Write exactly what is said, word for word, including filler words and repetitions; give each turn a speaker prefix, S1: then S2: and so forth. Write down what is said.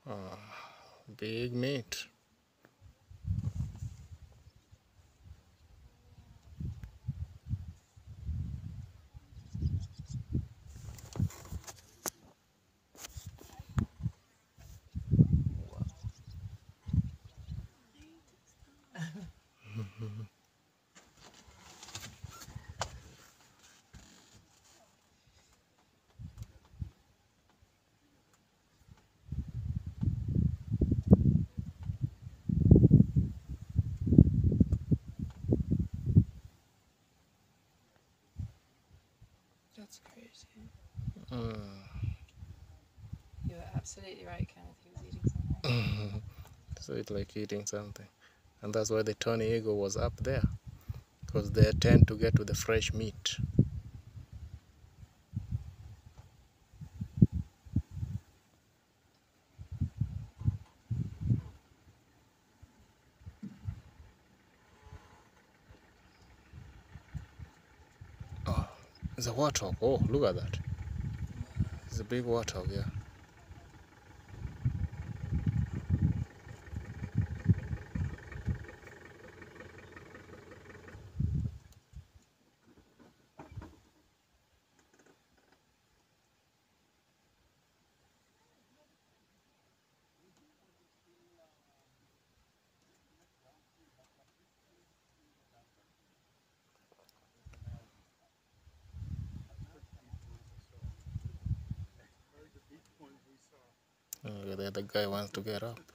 S1: Oh, big meat.
S2: That's crazy.
S1: Mm.
S2: You were absolutely right, Kenneth. He was eating something.
S1: So it's like eating something. And that's why the tawny eagle was up there, because they tend to get to the fresh meat. Oh, it's a warthog. Oh, look at that. It's a big warthog, yeah. Oh, the other guy wants to get up.